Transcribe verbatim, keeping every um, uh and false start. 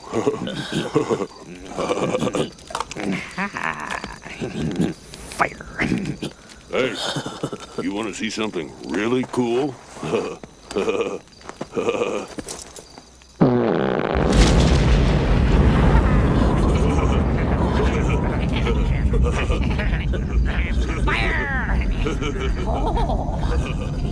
Fire. Hey, you want to see something really cool? Fire! Oh.